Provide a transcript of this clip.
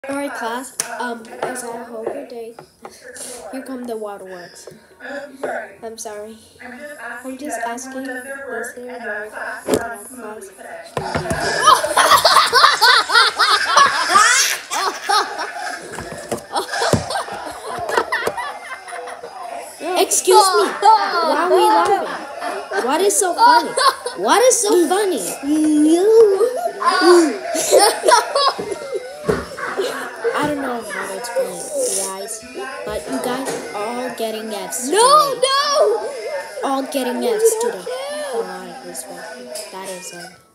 Alright class, as I hope your day, here come the waterworks. I'm sorry. I'm just asking this here word in our class. Excuse me, why are we laughing? What is so funny? What is so funny? I don't know how to explain it, guys, but you guys are all getting F's today. No! All getting F's today. Alright, that is it.